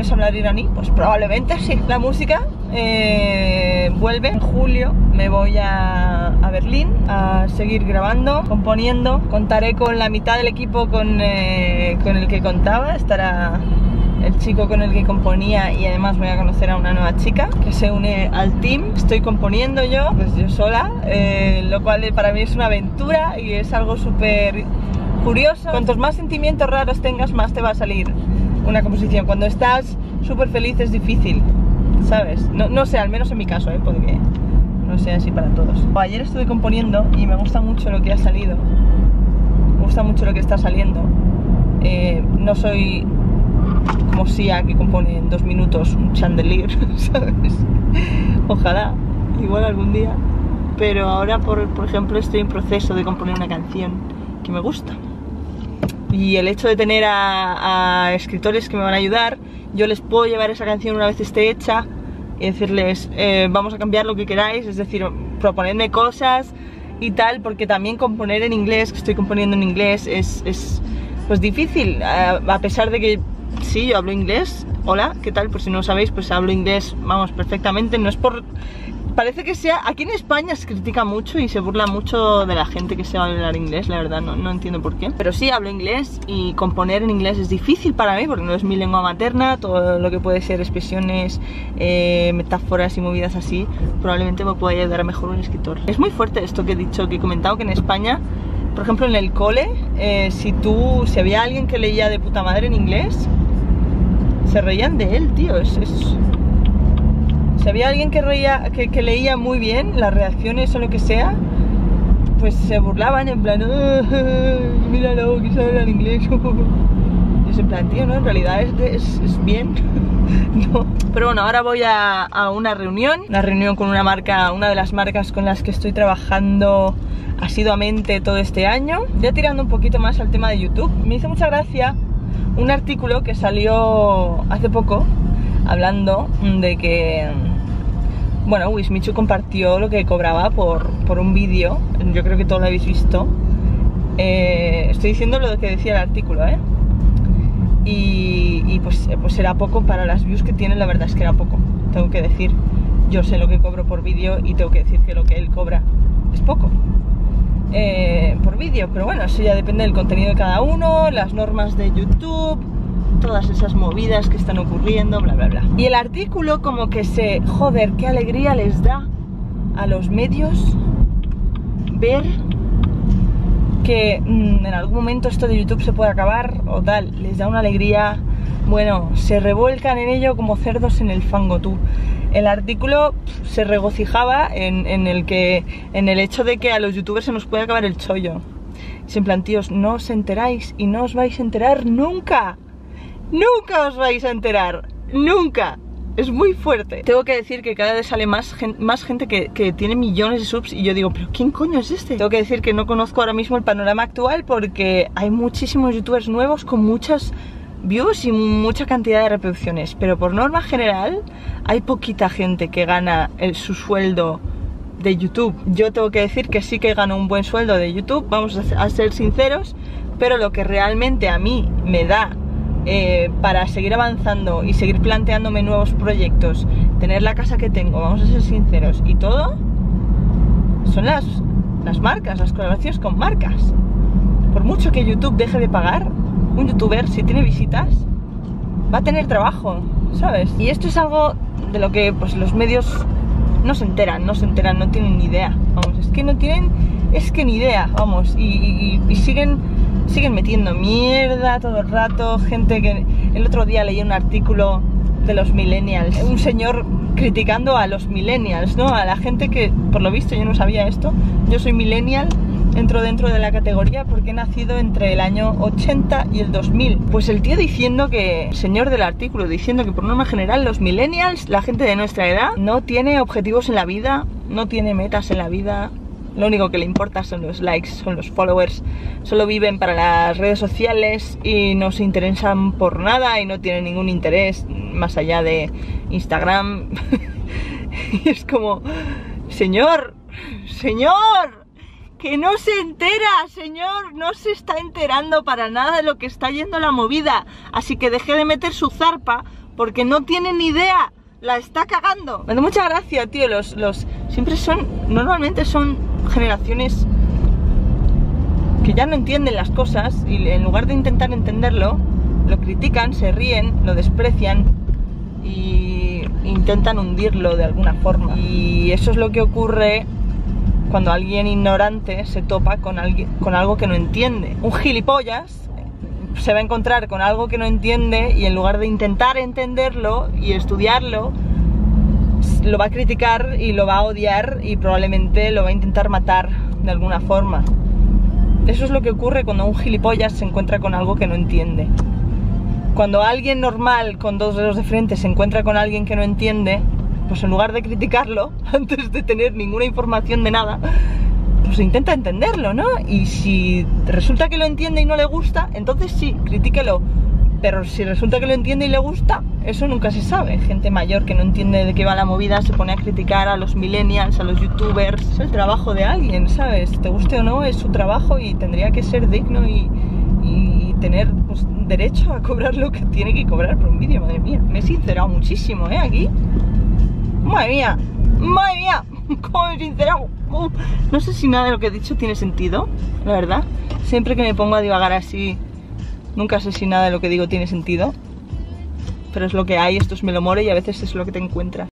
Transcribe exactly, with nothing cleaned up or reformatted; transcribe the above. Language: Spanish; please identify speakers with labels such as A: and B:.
A: pones a hablar iraní? Pues probablemente sí. La música eh, vuelve en julio. Me voy a, a Berlín a seguir grabando, componiendo. Contaré con la mitad del equipo con, eh, con el que contaba. Estará el chico con el que componía y además voy a conocer a una nueva chica que se une al team. Estoy componiendo yo, pues yo sola, eh, lo cual para mí es una aventura y es algo súper curioso. Cuantos más sentimientos raros tengas, más te va a salir una composición. Cuando estás súper feliz es difícil, ¿sabes? No, no sé, al menos en mi caso, ¿eh? Porque no sé así para todos. Ayer estuve componiendo y me gusta mucho lo que ha salido. Me gusta mucho lo que está saliendo. Eh, no soy como Sia, que compone en dos minutos un chandelier, ¿sabes? Ojalá, igual algún día. Pero ahora, por, por ejemplo, estoy en proceso de componer una canción que me gusta. Y el hecho de tener a, a escritores que me van a ayudar, yo les puedo llevar esa canción una vez esté hecha y decirles, eh, vamos a cambiar lo que queráis, es decir, proponerme cosas y tal, porque también componer en inglés, que estoy componiendo en inglés, es, es pues difícil, a, a pesar de que sí, yo hablo inglés. Hola, ¿qué tal? Por si no lo sabéis, pues hablo inglés, vamos, perfectamente. No es por... Parece que sea... Aquí en España se critica mucho y se burla mucho de la gente que sabe hablar inglés, la verdad, no, no entiendo por qué. Pero sí, hablo inglés y componer en inglés es difícil para mí porque no es mi lengua materna. Todo lo que puede ser expresiones, eh, metáforas y movidas así, probablemente me pueda ayudar mejor un escritor. Es muy fuerte esto que he dicho, que he comentado, que en España, por ejemplo, en el cole, eh, si tú... Si había alguien que leía de puta madre en inglés, se reían de él, tío. Es, es... Si había alguien que, reía, que, que leía muy bien las reacciones o lo que sea, pues se burlaban en plan, oh, míralo, que sabe hablar inglés. Y es en plan, tío, no, en realidad es, es, es bien. No. Pero bueno, ahora voy a, a una reunión, una reunión con una marca, una de las marcas con las que estoy trabajando asiduamente todo este año. Ya tirando un poquito más al tema de YouTube, me hizo mucha gracia un artículo que salió hace poco hablando de que, bueno, Wismichu compartió lo que cobraba por, por un vídeo. Yo creo que todos lo habéis visto. Eh, estoy diciendo lo que decía el artículo, ¿eh? Y, y pues, pues era poco para las views que tiene, la verdad es que era poco. Tengo que decir, yo sé lo que cobro por vídeo y tengo que decir que lo que él cobra es poco. Eh, por vídeo, pero bueno, eso ya depende del contenido de cada uno, las normas de YouTube, todas esas movidas que están ocurriendo, bla bla bla. Y el artículo como que se... Joder, qué alegría les da a los medios ver que mmm, en algún momento esto de YouTube se puede acabar o tal. Les da una alegría, bueno, se revuelcan en ello como cerdos en el fango, tú. El artículo pff, se regocijaba en, en, el que, en el hecho de que a los youtubers se nos puede acabar el chollo. Es en plan, tíos, no os enteráis y no os vais a enterar nunca. Nunca os vais a enterar, nunca. Es muy fuerte. Tengo que decir que cada vez sale más, gen más gente que, que tiene millones de subs y yo digo, ¿pero quién coño es este? Tengo que decir que no conozco ahora mismo el panorama actual porque hay muchísimos youtubers nuevos con muchas views y mucha cantidad de reproducciones, pero por norma general hay poquita gente que gana el, su sueldo de YouTube. Yo tengo que decir que sí que gano un buen sueldo de YouTube, vamos a, a ser sinceros, pero lo que realmente a mí me da Eh, para seguir avanzando y seguir planteándome nuevos proyectos, tener la casa que tengo, vamos a ser sinceros, y todo, son las, las marcas, las colaboraciones con marcas. Por mucho que YouTube deje de pagar, un youtuber, si tiene visitas, va a tener trabajo, ¿sabes? Y esto es algo de lo que pues los medios no se enteran, no se enteran, no tienen ni idea, vamos, es que no tienen, es que ni idea, vamos, y, y, y siguen... siguen metiendo mierda todo el rato. Gente que... El otro día leí un artículo de los millennials, un señor criticando a los millennials, ¿no? A la gente que, por lo visto, yo no sabía esto. Yo soy millennial, entro dentro de la categoría porque he nacido entre el año ochenta y el dos mil. Pues el tío diciendo que, el señor del artículo, diciendo que por norma general los millennials, la gente de nuestra edad, no tiene objetivos en la vida, no tiene metas en la vida. Lo único que le importa son los likes, son los followers. Solo viven para las redes sociales y no se interesan por nada y no tienen ningún interés más allá de Instagram. Y es como, señor, señor, que no se entera, señor, no se está enterando para nada de lo que está yendo la movida. Así que deje de meter su zarpa porque no tiene ni idea, la está cagando. Me da mucha gracia, tío, los, los siempre son, normalmente son generaciones que ya no entienden las cosas y en lugar de intentar entenderlo, lo critican, se ríen, lo desprecian y intentan hundirlo de alguna forma. Y eso es lo que ocurre cuando alguien ignorante se topa con, alguien, con algo que no entiende. Un gilipollas se va a encontrar con algo que no entiende y en lugar de intentar entenderlo y estudiarlo, lo va a criticar y lo va a odiar y probablemente lo va a intentar matar de alguna forma. Eso es lo que ocurre cuando un gilipollas se encuentra con algo que no entiende. Cuando alguien normal con dos dedos de frente se encuentra con alguien que no entiende, pues en lugar de criticarlo antes de tener ninguna información de nada, pues intenta entenderlo, ¿no? Y si resulta que lo entiende y no le gusta, entonces sí, critíquelo. Pero si resulta que lo entiende y le gusta, eso nunca se sabe. Gente mayor que no entiende de qué va la movida se pone a criticar a los millennials, a los youtubers. Es el trabajo de alguien, ¿sabes? Te guste o no, es su trabajo y tendría que ser digno y, y, y tener pues, derecho a cobrar lo que tiene que cobrar por un vídeo. Madre mía, me he sincerado muchísimo, ¿eh? Aquí. Madre mía, madre mía, cómo me he sincerado. No sé si nada de lo que he dicho tiene sentido, la verdad. Siempre que me pongo a divagar así, nunca sé si nada de lo que digo tiene sentido. Pero es lo que hay, esto es Melomore y a veces es lo que te encuentras.